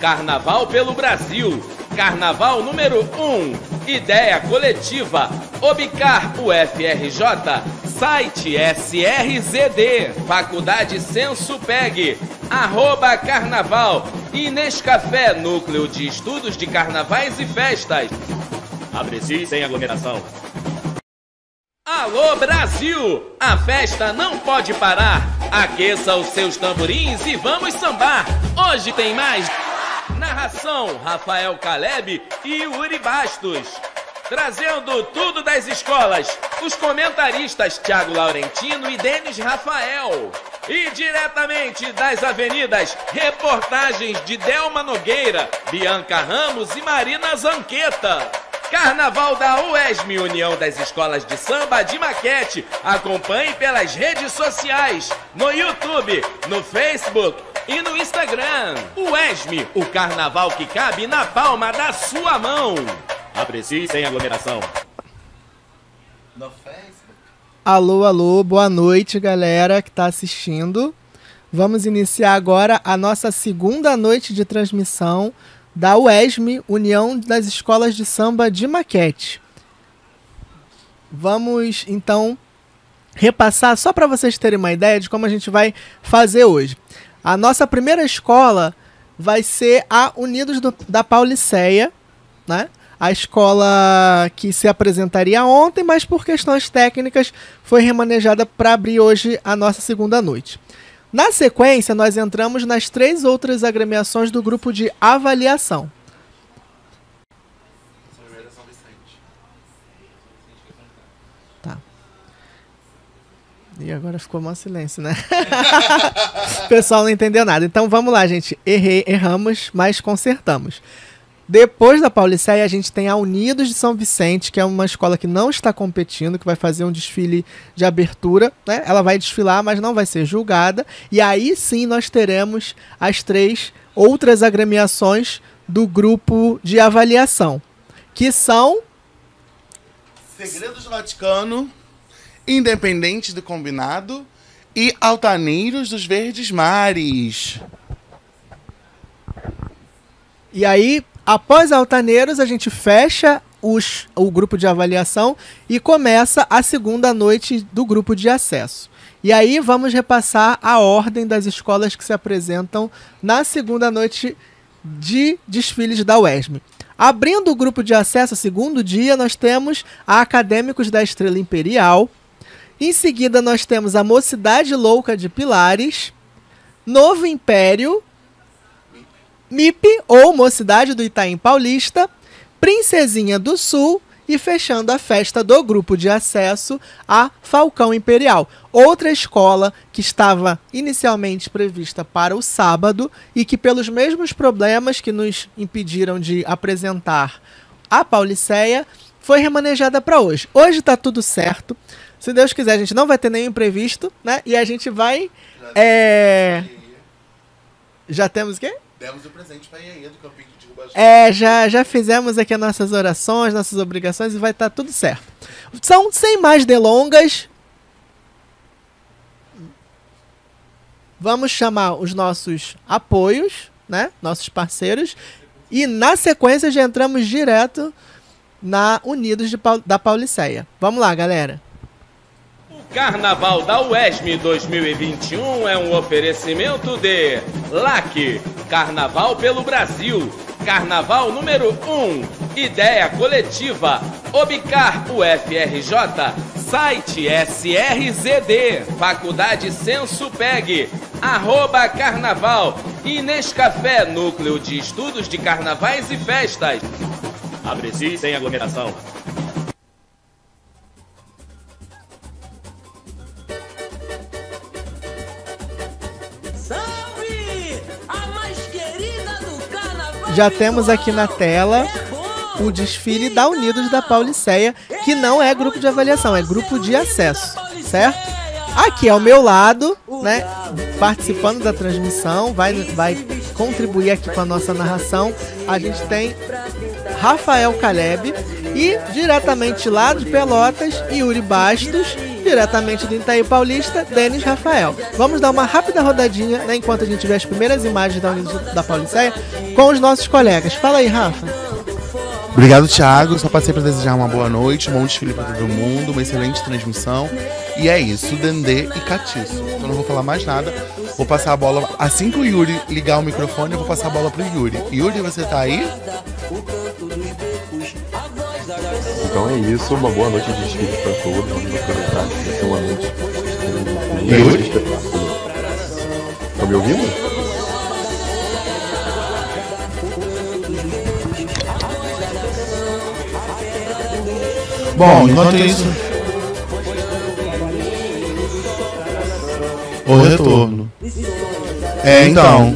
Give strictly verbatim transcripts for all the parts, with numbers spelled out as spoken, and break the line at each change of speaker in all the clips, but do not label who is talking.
Carnaval pelo Brasil. Carnaval número um. Ideia coletiva. Obicar U F R J. Site S R Z D. Faculdade Sensupeg. Arroba Carnaval. E Nescafé, Núcleo de Estudos de Carnavais e Festas. Aprecie sem aglomeração. Alô Brasil! A festa não pode parar. Aqueça os seus tamborins e vamos sambar. Hoje tem mais narração, Rafael Caleb e Yuri Bastos. Trazendo tudo das escolas, os comentaristas Thiago Laurentino e Denis Rafael. E diretamente das avenidas, reportagens de Delma Nogueira, Bianca Ramos e Marina Zanqueta. Carnaval da U E S M, União das Escolas de Samba de Maquete. Acompanhe pelas redes sociais, no YouTube, no Facebook e no Instagram. U E S M, o carnaval que cabe na palma da sua mão. Aprecie sem aglomeração.
No Facebook.
Alô, alô, boa noite, galera que está assistindo. Vamos iniciar agora a nossa segunda noite de transmissão da U E S M, União das Escolas de Samba de Maquete. Vamos, então, repassar, só para vocês terem uma ideia de como a gente vai fazer hoje. A nossa primeira escola vai ser a Unidos do, da Pauliceia, né? A escola que se apresentaria ontem, mas por questões técnicas foi remanejada para abrir hoje a nossa segunda noite. Na sequência, nós entramos nas três outras agremiações do grupo de avaliação. Tá. E agora ficou mó silêncio, né? O pessoal não entendeu nada. Então vamos lá, gente. Errei, erramos, mas consertamos. Depois da Pauliceia, a gente tem a Unidos de São Vicente, que é uma escola que não está competindo, que vai fazer um desfile de abertura, né? Ela vai desfilar, mas não vai ser julgada. E aí sim nós teremos as três outras agremiações do grupo de avaliação, que são
Segredos do Vaticano, Independentes do Combinado e Altaneiros dos Verdes Mares.
E aí, após Altaneiros, a gente fecha os, o grupo de avaliação e começa a segunda noite do grupo de acesso. E aí vamos repassar a ordem das escolas que se apresentam na segunda noite de desfiles da U E S M. Abrindo o grupo de acesso, segundo dia, nós temos a Acadêmicos da Estrela Imperial. Em seguida, nós temos a Mocidade Louca de Pilares, Novo Império, M I P, ou Mocidade do Itaim Paulista, Princesinha do Sul e fechando a festa do grupo de acesso, a Falcão Imperial. Outra escola que estava inicialmente prevista para o sábado e que, pelos mesmos problemas que nos impediram de apresentar a Pauliceia, foi remanejada para hoje. Hoje está tudo certo. Se Deus quiser, a gente não vai ter nenhum imprevisto, né? E a gente vai... É... Já temos o quê?
Demos o presente para a Iaia do Campinho de Rubajé.
É, já, já fizemos aqui as nossas orações, nossas obrigações e vai estar tudo certo. Então, sem mais delongas, vamos chamar os nossos apoios, né? Nossos parceiros. E na sequência já entramos direto na Unidos de, da Pauliceia. Vamos lá, galera.
Carnaval da U E S M dois mil e vinte e um é um oferecimento de L A C, Carnaval pelo Brasil. Carnaval número um. Ideia coletiva. Obicar U F R J. Site S R Z D. Faculdade Sensupeg. Arroba Carnaval. E Nescafé, Núcleo de Estudos de Carnavais e Festas. Aprecie sem aglomeração.
Já temos aqui na tela o desfile da Unidos da Pauliceia, que não é grupo de avaliação, é grupo de acesso, certo? Aqui ao meu lado, né, participando da transmissão, vai, vai contribuir aqui com a nossa narração, a gente tem Rafael Caleb e diretamente lá de Pelotas, Yuri Bastos, diretamente do Itaí Paulista, Denis Rafael. Vamos dar uma rápida rodadinha, né, enquanto a gente vê as primeiras imagens da Unidos da Pauliceia com os nossos colegas. Fala aí, Rafa.
Obrigado, Thiago. Só passei para desejar uma boa noite, um bom desfile para todo mundo, uma excelente transmissão. E é isso, Dendê e Catiço. Então não vou falar mais nada. Vou passar a bola. Assim que o Yuri ligar o microfone, eu vou passar a bola pro Yuri. Yuri, você tá aí?
Então é isso, uma boa noite de desfile para todos. Vamos aproveitar que vai ser uma noite com um grande espetáculo. Estão me ouvindo?
Bom, enquanto isso... O retorno. É, então...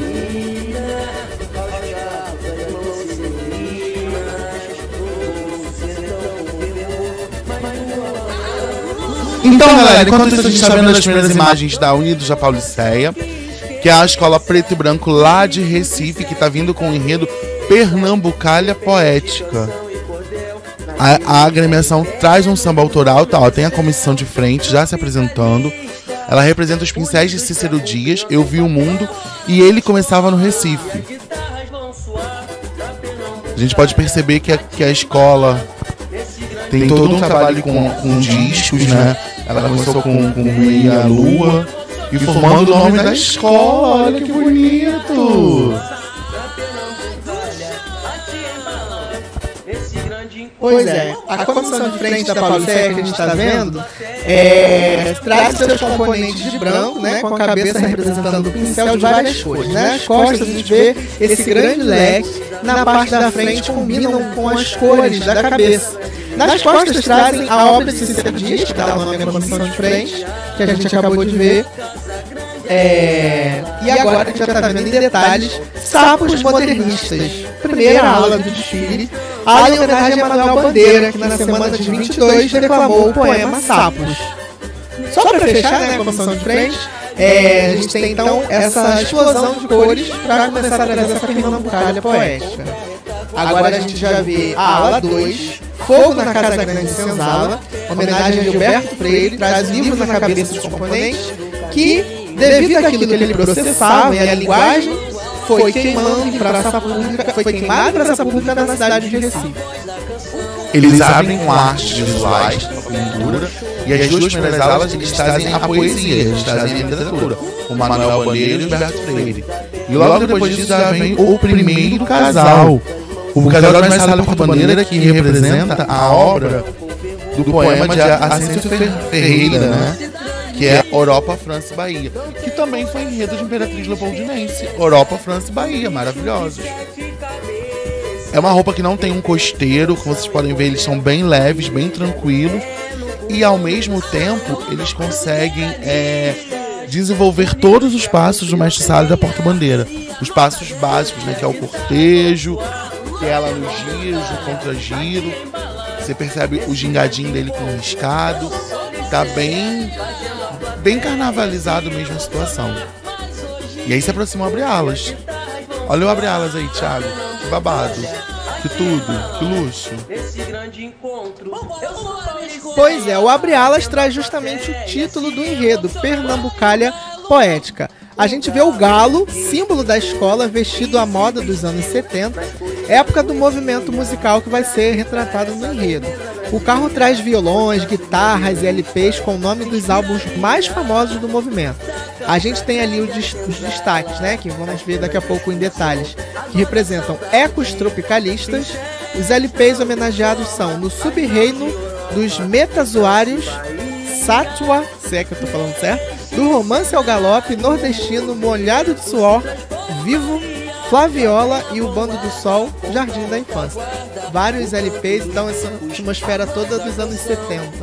Então, galera, enquanto isso a gente tá vendo as primeiras imagens da Unidos da Pauliceia, que é a escola preto e branco lá de Recife, que tá vindo com o enredo Pernambucalha Poética. A, a agremiação traz um samba autoral, tá, ó, tem a comissão de frente já se apresentando. Ela representa os pincéis de Cícero Dias, Eu Vi o Mundo, e ele começava no Recife. A gente pode perceber que a, que a escola tem todo um trabalho com, com discos, né? Ela começou com, com Meia Lua e formando o nome da escola, olha que bonito!
Pois é, a comissão de frente da Pauliceia que a gente está vendo é, traz seus componentes de branco, né, com a cabeça representando o pincel de várias cores. Né? Nas costas a gente vê esse grande leque, na parte da frente combinam com as cores da cabeça. Nas costas trazem a obra de Cícero Dias, que dá o nome à comissão de frente, que a gente acabou de ver. É... E agora a gente já está vendo em detalhes sapos modernistas. Primeira aula do desfile, aula em homenagem a Manuel Bandeira, que na semana de vinte e dois declamou o poema Sapos. Só para fechar, né, a comissão de frente, é, a gente tem então essa explosão de cores para começar a trazer essa pernambucalha poética. Agora a gente já vê a aula dois, Fogo na Casa Grande de Senzala, homenagem a Gilberto Freire, traz livros na cabeça dos componentes que, devido àquilo que ele processava e a linguagem, foi queimando em praça pública, foi queimado em praça pública na cidade de Recife.
Eles abrem com artes visuais, pintura, e as duas primeiras aulas eles trazem a poesia, eles trazem a literatura, o Manuel Bandeira e o Gilberto Freire. E logo depois disso já vem o primeiro casal, o casal da Marcela Porto-Bandeira, que representa a obra do poema de Ascenso Ferreira, né? Que é Europa, França e Bahia, que também foi enredo de Imperatriz Leopoldinense. Europa, França e Bahia, maravilhosos. É uma roupa que não tem um costeiro, como vocês podem ver, eles são bem leves, bem tranquilos, e ao mesmo tempo eles conseguem é, desenvolver todos os passos do mestre Sala da Porta-Bandeira. Os passos básicos, né, que é o cortejo, que é ela no giro, o contra-giro. Você percebe o gingadinho dele com o riscado. Tá bem... bem carnavalizado mesmo a situação. E aí se aproxima o abre-alas. Olha o abre-alas aí, Thiago. Que babado. Que tudo. Que luxo.
Pois é, o abre-alas traz justamente o título do enredo, Pernambucalha Poética. A gente vê o galo, símbolo da escola, vestido à moda dos anos setenta, época do movimento musical que vai ser retratado no enredo. O carro traz violões, guitarras e L Ps com o nome dos álbuns mais famosos do movimento. A gente tem ali os, os destaques, né, que vamos ver daqui a pouco em detalhes, que representam ecos tropicalistas. Os L Ps homenageados são No Sub-Reino dos Metazoários, Sátua, se é que eu tô falando certo, Do Romance ao Galope, Nordestino, Molhado de Suor, Vivo, Flaviola e o Bando do Sol, Jardim da Infância. Vários L Ps, então essa atmosfera toda dos anos setenta.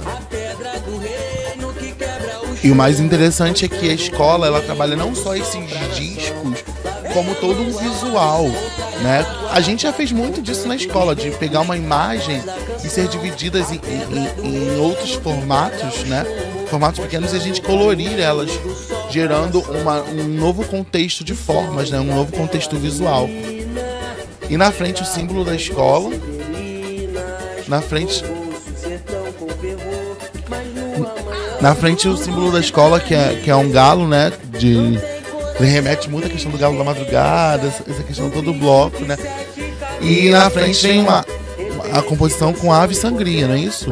E o mais interessante é que a escola, ela trabalha não só esses discos, como todo um visual, né? A gente já fez muito disso na escola, de pegar uma imagem e ser divididas em, em, em outros formatos, né? Formatos pequenos, e a gente colorir elas, gerando uma, um novo contexto de formas, né? Um novo contexto visual. E na frente o símbolo da escola, na frente... Na frente o símbolo da escola, que é, que é um galo, né? De, ele remete muito à questão do galo da madrugada, essa questão todo o bloco, né? E na frente tem uma, a composição com ave sangria, não é isso?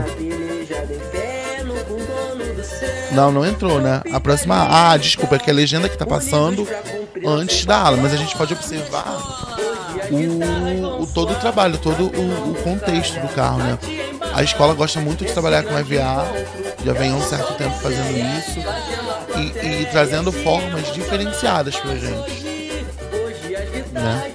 Não, não entrou, né? A próxima... Ah, desculpa, é que a legenda que tá passando antes da ala, mas a gente pode observar o, o todo o trabalho, todo o, o contexto do carro, né? A escola gosta muito de trabalhar com E V A, já vem há um certo tempo fazendo isso e, e trazendo formas diferenciadas pra gente, né?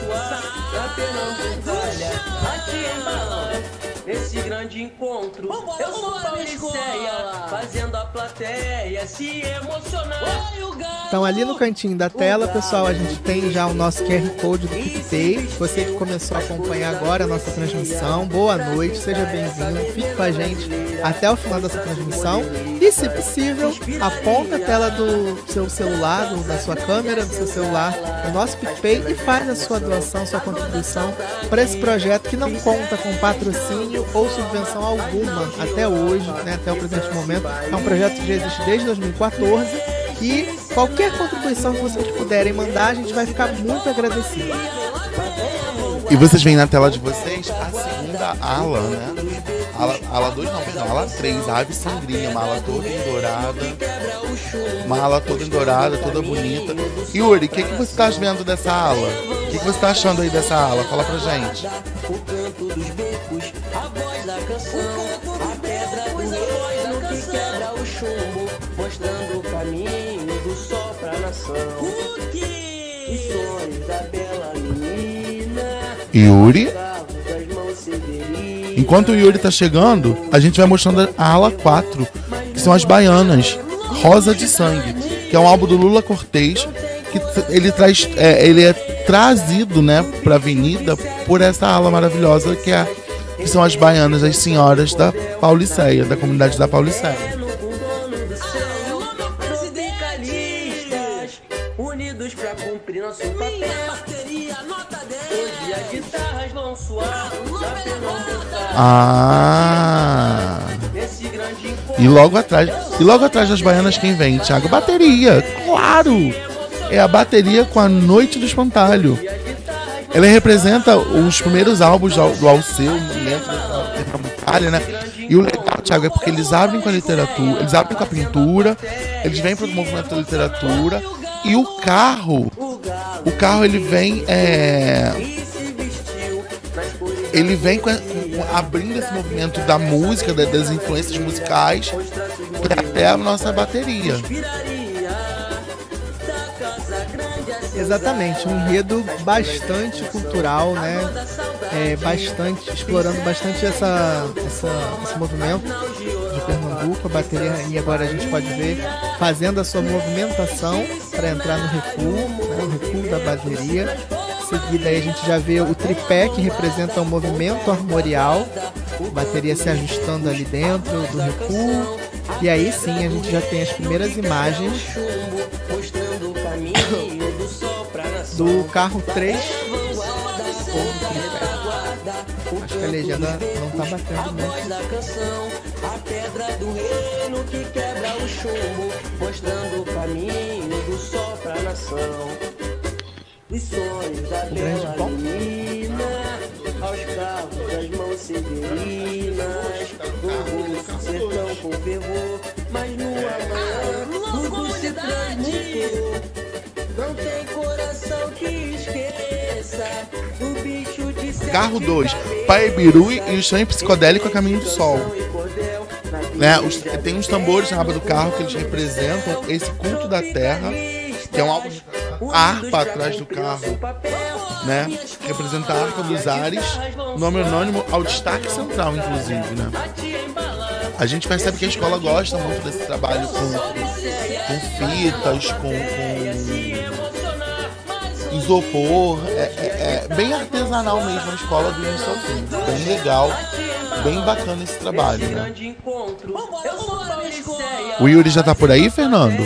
Esse grande encontro, eu sou Pauliceia, fazendo a plateia se emocionar.
Então ali no cantinho da tela, pessoal, a gente tem já o nosso Q R Code do PicPay. Você que começou a acompanhar agora a nossa transmissão, boa noite, seja bem-vindo, fique com a gente até o final dessa transmissão. E se possível, aponta a tela do seu celular, do, da sua câmera, do seu celular, no nosso PicPay e faz a sua doação, sua contribuição para esse projeto que não conta com patrocínio ou subvenção alguma até hoje, né, até o presente momento. É um projeto que já existe desde dois mil e quatorze e qualquer contribuição que vocês puderem mandar, a gente vai ficar muito agradecido.
E vocês veem na tela de vocês a segunda ala, né? Ala, ala dois não, perdão, ala três, ave sangria, uma ala toda em dourada. Uma ala toda em dourada, toda bonita. Yuri, o que, que você tá vendo dessa ala? O que, que você tá achando aí dessa ala? Fala pra gente.
O canto dos becos, a voz da canção, a pedra do reino que quebra o chumbo, mostrando o caminho do sol pra nação. Os sonhos da bela menina.
Yuri. Enquanto o Yuri tá chegando, a gente vai mostrando a ala quatro, que são as baianas, Rosa de Sangue, que é um álbum do Lula Cortez, que ele traz, é, ele é trazido, né, pra avenida por essa ala maravilhosa que, é, que são as baianas, as senhoras da Pauliceia, da comunidade da Pauliceia.
Unidos pra cumprir nosso papel. Hoje as guitarras vão soar.
Ah. E logo atrás, e logo atrás das baianas quem vem, Thiago? Bateria, claro. É a bateria com a Noite do Espantalho. Ela representa os primeiros álbuns do Alceu, dentro da batalha, né? E o legal, Thiago, é porque eles abrem com a literatura, eles abrem com a pintura, eles vêm para o movimento da literatura. E o carro, o carro ele vem, é, ele vem com, com, abrindo esse movimento da música, das influências musicais, até a nossa bateria.
Exatamente, um enredo bastante cultural, né? É, bastante, explorando bastante essa, essa, esse movimento de Pernambuco, a bateria, e agora a gente pode ver fazendo a sua movimentação para entrar no recuo, né, o recuo da bateria. Em seguida aí a gente já vê o tripé, que representa o movimento armorial, a bateria se ajustando ali dentro do recuo, e aí sim a gente já tem as primeiras imagens do carro três ou do tripé. Acho que a legenda não tá batendo muito.
A pedra do reino que quebra o chumbo, mostrando o caminho do sol pra nação. Os sonhos da bela menina, aos carros das mãos severinas, do sertão com fervor, mas no amanhã tudo se transmutou. Não tem coração que esqueça do bicho de sete
Carro dois, Pai Biru e o sonho psicodélico a caminho do sol. Né, os, tem uns tambores na aba do carro que eles representam esse culto da terra, que é um álbum de harpa atrás do carro, né? Representa a harpa dos ares, nome anônimo ao destaque central, inclusive, né? A gente percebe que a escola gosta muito desse trabalho com, com fitas, com, com isopor, é, é, é bem artesanal mesmo a escola do início ao fim, bem legal, bem bacana esse trabalho, né? O Yuri já tá por aí, Fernando?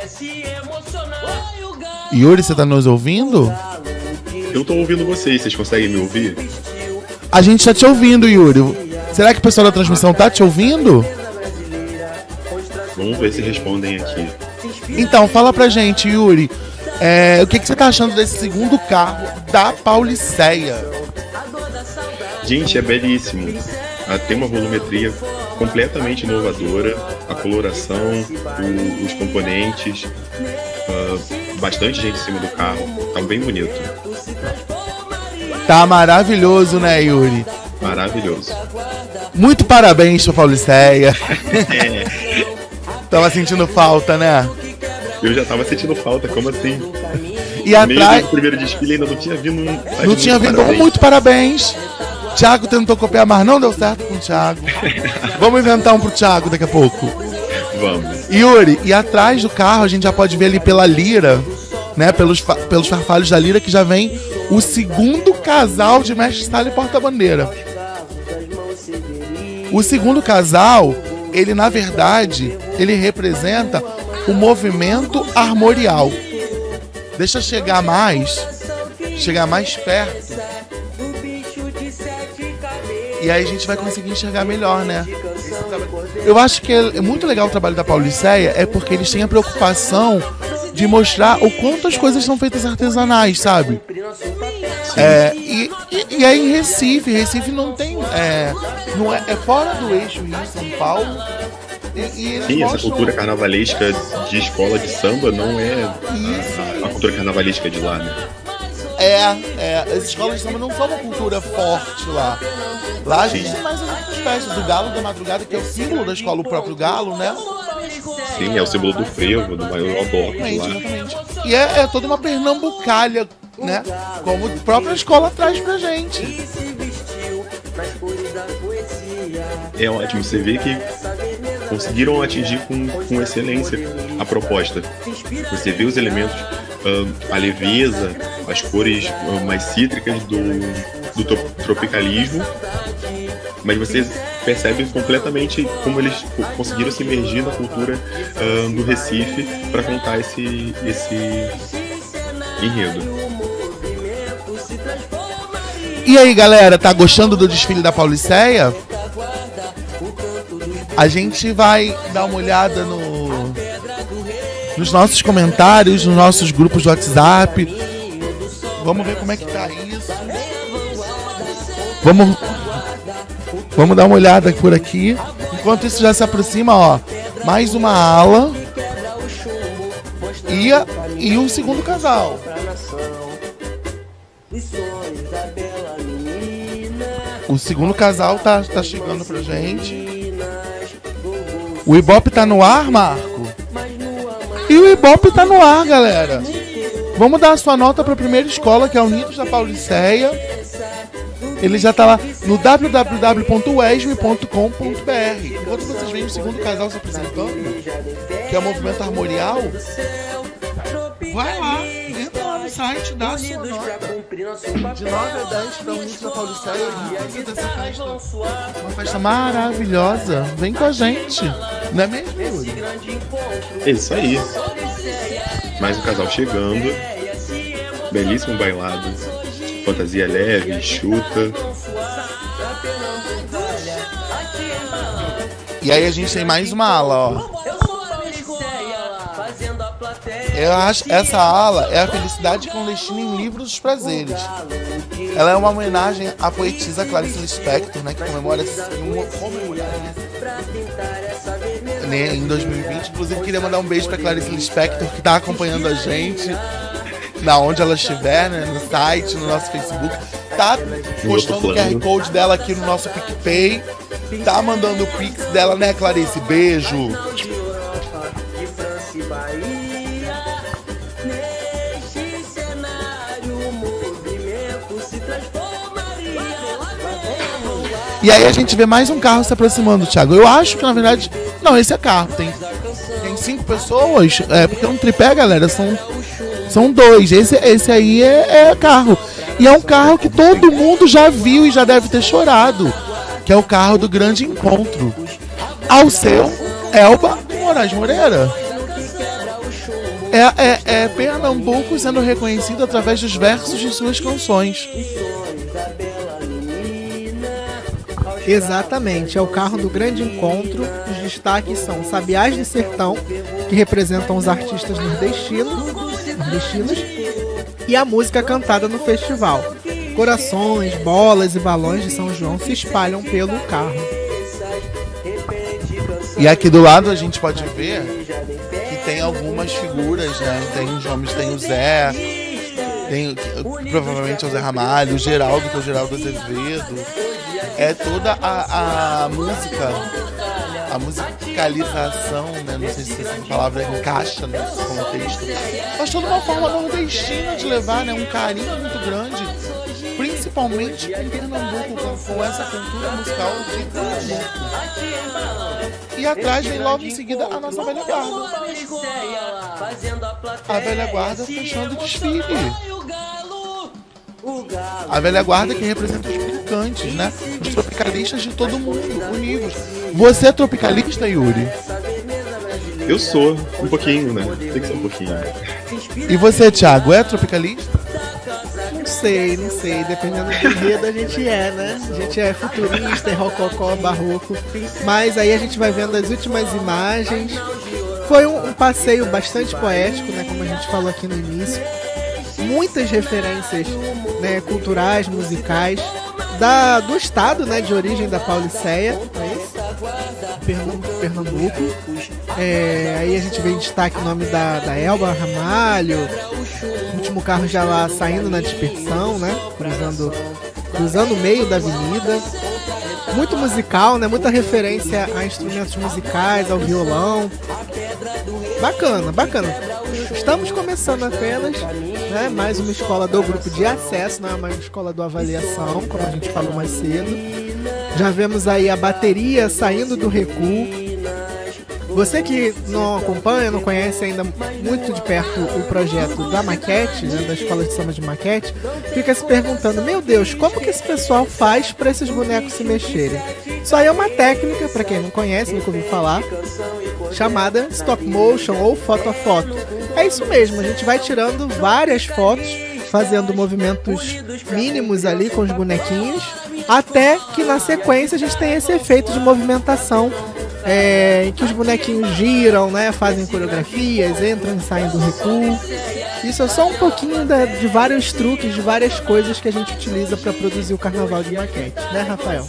Yuri, você tá nos ouvindo?
Eu tô ouvindo vocês, vocês conseguem me ouvir?
A gente tá te ouvindo, Yuri. Será que o pessoal da transmissão tá te ouvindo?
Vamos ver se respondem aqui.
Então, fala pra gente, Yuri, é, o que, que você tá achando desse segundo carro da Pauliceia?
Gente, é belíssimo. Ah, tem uma volumetria completamente inovadora, a coloração, o- os componentes, ah, bastante gente em cima do carro, tá bem bonito,
Tá maravilhoso, né, Yuri?
maravilhoso.
Muito parabéns pra Pauliceia.
É,
Tava sentindo falta, né?
eu já tava sentindo falta, como assim?
E
No meio
atrás,
do primeiro desfile ainda não tinha vindo um...
não tinha vindo um muito parabéns. Thiago tentou copiar, mas não deu certo com o Thiago. Vamos inventar um pro Thiago daqui a pouco.
Vamos.
Yuri, e atrás do carro a gente já pode ver ali pela lira, né? Pelos, fa- pelos farfalhos da lira que já vem o segundo casal de mestre sala e porta-bandeira. O segundo casal, ele na verdade, ele representa o movimento armorial. Deixa eu chegar mais, chegar mais perto. E aí a gente vai conseguir enxergar melhor, né? Eu acho que é muito legal o trabalho da Pauliceia, é porque eles têm a preocupação de mostrar o quanto as coisas são feitas artesanais, sabe? É, e, e, e aí em Recife, Recife não tem. É, não é, é fora do eixo Rio São Paulo. E, e eles
Sim, essa
mostram-
cultura carnavalesca de escola de samba não é a, a cultura carnavalesca de lá, né?
É, é, as escolas de samba não são uma cultura forte lá. Lá a gente
Sim.
tem mais as outras festas, o Galo da Madrugada, que é o símbolo da escola, o próprio Galo, né?
Sim, é o símbolo do frevo, do maior bloco de
Exatamente,
lá.
exatamente. E é, é toda uma pernambucalha, né? Como a própria escola traz pra gente.
É ótimo, você vê que conseguiram atingir com, com excelência a proposta. Você vê os elementos, ah, a leveza, as cores ah, mais cítricas do, do tro- tropicalismo, mas você percebe completamente como eles co- conseguiram se imergir na cultura ah, do Recife para contar esse, esse enredo.
E aí, galera, tá gostando do desfile da Pauliceia? A gente vai dar uma olhada no, nos nossos comentários, nos nossos grupos de WhatsApp. Vamos ver como é que tá isso. Vamos, vamos dar uma olhada por aqui. Enquanto isso já se aproxima, ó, mais uma ala e, a- e o segundo casal. O segundo casal tá, tá chegando pra gente. O Ibope tá no ar, Marco? E o Ibope tá no ar, galera. Vamos dar a sua nota pra primeira escola, que é o Unidos da Pauliceia. Ele já tá lá no w w w ponto u e s m ponto com ponto b r. Enquanto vocês veem o segundo casal se apresentando, que é o Movimento Armorial, vai lá, entra lá no site, dá a sua nota. De nove a dez para o Unidos da Pauliceia. Visita essa festa. Uma festa maravilhosa. Vem com a gente. Não é mesmo, Yuri?
É isso aí. Mais um casal chegando. Belíssimo bailado. Fantasia leve, enxuta.
E aí a gente tem mais uma ala, ó. Eu acho essa ala é a felicidade clandestina em livros dos prazeres. Ela é uma homenagem à poetisa Clarice Lispector, né, que comemora uma comemorar né, em dois mil e vinte. Inclusive queria mandar um beijo para Clarice Lispector, que tá acompanhando a gente na onde ela estiver, né, no site, no nosso Facebook. Tá postando o Q R Code dela aqui no nosso PicPay. Tá mandando o Pix dela, né, Clarice? Beijo. E aí a gente vê mais um carro se aproximando, Thiago. Eu acho que, na verdade... Não, esse é carro. Tem, tem cinco pessoas. É, porque é um tripé, galera. São, são dois. Esse, esse aí é, é carro. E é um carro que todo mundo já viu e já deve ter chorado. Que é o carro do Grande Encontro. Ao seu, Elba Moraes Moreira. É, é, é Pernambuco sendo reconhecido através dos versos de suas canções.
Exatamente, é o carro do grande encontro. Os destaques são Sabiás de Sertão, que representam os artistas nordestinos, nordestinos, e a música cantada no festival. Corações, bolas e balões de São João se espalham pelo carro.
E aqui do lado a gente pode ver que tem algumas figuras, né? Tem os nomes, tem o Zé, tem provavelmente o Zé Ramalho, o Geraldo, que é o Geraldo Azevedo. É toda a, a música, a musicalização, né? Não sei se essa palavra encaixa nesse contexto, mas toda uma forma nordestina de levar, né? Um carinho muito grande, principalmente com Pernambuco, com, com essa cultura musical de Pernambuco. E atrás vem logo em seguida a nossa velha guarda. A velha guarda fechando o desfile. A velha guarda que representa os brincantes, né? Os tropicalistas de todo mundo, unidos. Você é tropicalista, Yuri?
Eu sou, um pouquinho, né? Tem que ser um pouquinho.
E você, Thiago, é tropicalista?
Não sei, não sei. Dependendo do enredo a gente é, né? A gente é futurista, é rococó, barroco. Mas aí a gente vai vendo as últimas imagens. Foi um, um passeio bastante poético, né? Como a gente falou aqui no início. Muitas referências, né, culturais, musicais da, do estado, né, de origem da Pauliceia, Pernambuco. Pernambuco. É, aí a gente vê em destaque o nome da, da Elba Ramalho, o último carro já lá saindo na dispersão, né, cruzando, cruzando o meio da avenida. Muito musical, né, muita referência a instrumentos musicais, ao violão. Bacana, bacana. Estamos começando apenas, né, mais uma escola do grupo de acesso, não é mais uma escola do avaliação, como a gente falou mais cedo. Já vemos aí a bateria saindo do recuo. Você que não acompanha, não conhece ainda muito de perto o projeto da maquete, né, da escola de samba de maquete, fica se perguntando, meu Deus, como que esse pessoal faz para esses bonecos se mexerem? Isso aí é uma técnica, para quem não conhece, nunca ouviu falar, chamada stop motion ou foto a foto. É isso mesmo, a gente vai tirando várias fotos, fazendo movimentos mínimos ali com os bonequinhos, até que na sequência a gente tem esse efeito de movimentação, é, em que os bonequinhos giram, né, fazem coreografias, entram e saem do recuo. Isso é só um pouquinho da, de vários truques, de várias coisas que a gente utiliza para produzir o carnaval de maquete, né, Rafael?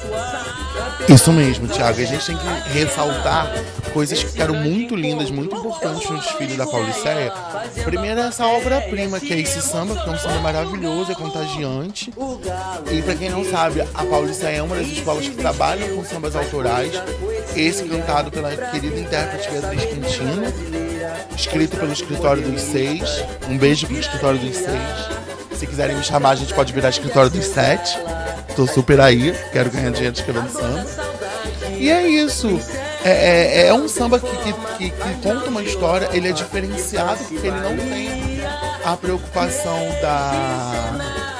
Isso mesmo, Thiago. A gente tem que ressaltar coisas que ficaram muito lindas, muito importantes no desfile da Pauliceia. Primeiro é essa obra-prima, que é esse samba, que é um samba maravilhoso, é contagiante. E pra quem não sabe, a Pauliceia é uma das escolas que trabalham com sambas autorais. Esse cantado pela querida intérprete Beatriz Quintino, escrito pelo Escritório dos Seis. Um beijo pro Escritório dos Seis. Se quiserem me chamar, a gente pode virar Escritório dos Sete. Tô super aí, quero ganhar dinheiro escrevendo samba. E é isso. É, é, é um samba que, que, que, que conta uma história, ele é diferenciado porque ele não tem a preocupação da...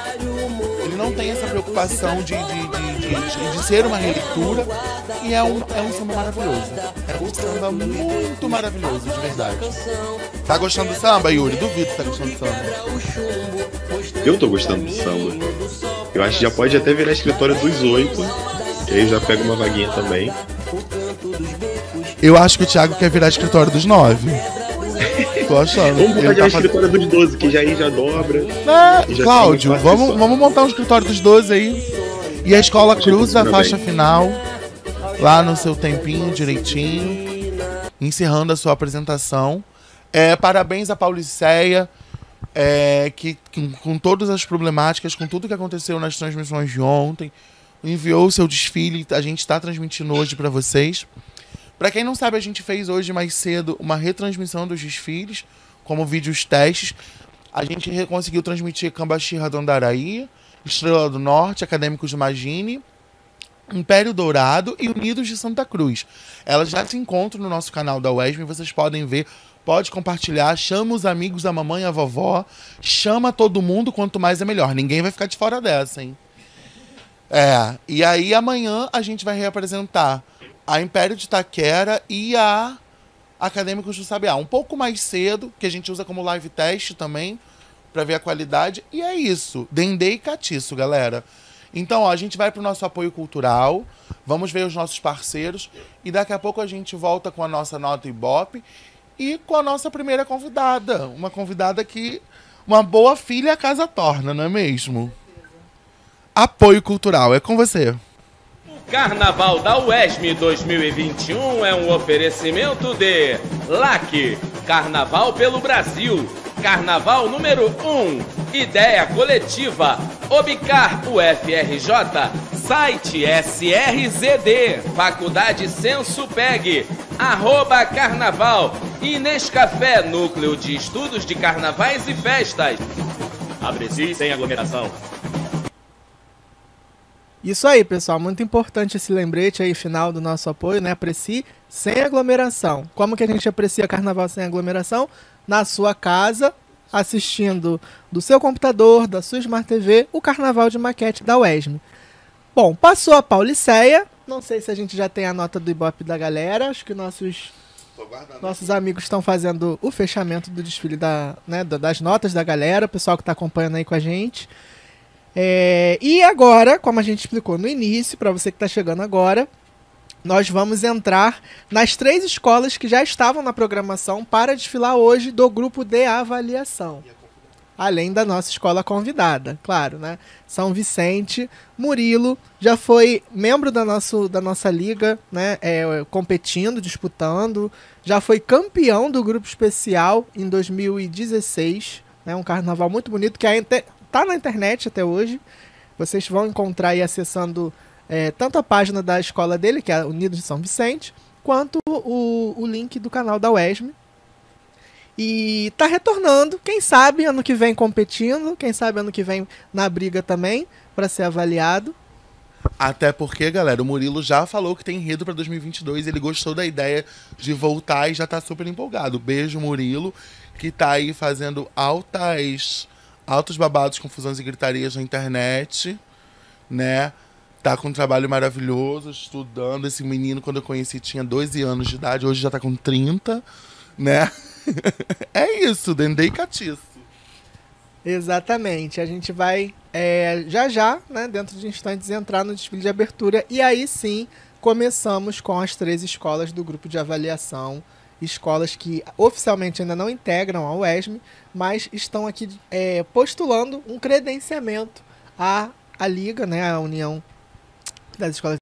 Ele não tem essa preocupação de, de, de, de, de, de ser uma releitura. E é um, é um samba maravilhoso. É um samba muito maravilhoso, de verdade. Tá gostando do samba, Yuri? Duvido que tá gostando do samba.
Eu tô gostando do samba. Eu acho que já pode até virar escritório dos oito, que aí já pega uma vaguinha também.
Eu acho que o Thiago quer virar escritório dos nove. Tô achando.
Vamos montar
Ele
já
tá
o escritório dos doze, que já aí já dobra.
Ah,
já
Cláudio, vamos, vamos montar um escritório dos doze aí. E a escola cruza a faixa final, lá no seu tempinho direitinho, encerrando a sua apresentação. É, parabéns à Pauliceia. É, que, que com todas as problemáticas, com tudo que aconteceu nas transmissões de ontem, enviou o seu desfile, a gente está transmitindo hoje para vocês. Para quem não sabe, a gente fez hoje mais cedo uma retransmissão dos desfiles, como vídeos testes. A gente conseguiu transmitir Cambaxirra do Andaraí, Estrela do Norte, Acadêmicos de Magine, Império Dourado e Unidos de Santa Cruz. Elas já se encontram no nosso canal da U E S M, vocês podem ver. Pode compartilhar, chama os amigos, a mamãe e a vovó, chama todo mundo, quanto mais é melhor. Ninguém vai ficar de fora dessa, hein? É, e aí amanhã a gente vai reapresentar a Império de Itaquera e a Acadêmicos do Sabiá. Um pouco mais cedo, que a gente usa como live teste também, pra ver a qualidade. E é isso, Dendê e Catiço, galera. Então, ó, a gente vai pro nosso apoio cultural, vamos ver os nossos parceiros e daqui a pouco a gente volta com a nossa nota Ibope e com a nossa primeira convidada. Uma convidada que uma boa filha a casa torna, não é mesmo? Apoio cultural, é com você.
Carnaval da U E S M dois mil e vinte e um é um oferecimento de L A C, Carnaval pelo Brasil, Carnaval número um, Ideia Coletiva, Obicar U F R J, Site S R Z D, Faculdade Censo P E G, arroba Carnaval e Nescafé, Núcleo de Estudos de Carnavais e Festas. Aprecie sem aglomeração.
Isso aí, pessoal, muito importante esse lembrete aí final do nosso apoio, né? Aprecie sem aglomeração. Como que a gente aprecia carnaval sem aglomeração? Na sua casa, assistindo do seu computador, da sua Smart T V, o Carnaval de Maquete da U E S M. Bom, passou a Pauliceia, não sei se a gente já tem a nota do Ibope da galera, acho que nossos, nossos amigos estão fazendo o fechamento do desfile da, né, das notas da galera, o pessoal que está acompanhando aí com a gente. É, e agora, como a gente explicou no início, para você que está chegando agora, nós vamos entrar nas três escolas que já estavam na programação para desfilar hoje do grupo de avaliação. Além da nossa escola convidada, claro, né? São Vicente, Murilo, já foi membro da, nosso, da nossa liga, né? É, competindo, disputando, já foi campeão do grupo especial em dois mil e dezesseis, né? Um carnaval muito bonito que ainda tá na internet até hoje. Vocês vão encontrar aí acessando é, tanto a página da escola dele, que é Unidos de São Vicente, quanto o, o link do canal da U E S M. E tá retornando, quem sabe ano que vem competindo, quem sabe ano que vem na briga também, para ser avaliado.
Até porque, galera, o Murilo já falou que tem enredo para dois mil e vinte e dois, ele gostou da ideia de voltar e já tá super empolgado. Beijo, Murilo, que tá aí fazendo altas... altos babados, confusões e gritarias na internet, né? Tá com um trabalho maravilhoso, estudando. Esse menino, quando eu conheci, tinha doze anos de idade, hoje já tá com trinta, né? É isso, Dendê e Catiço.
Exatamente. A gente vai é, já já, né, dentro de instantes, entrar no desfile de abertura. E aí sim, começamos com as três escolas do grupo de avaliação. Escolas que oficialmente ainda não integram a U E S M, mas estão aqui é, postulando um credenciamento à, à Liga, né, à União das Escolas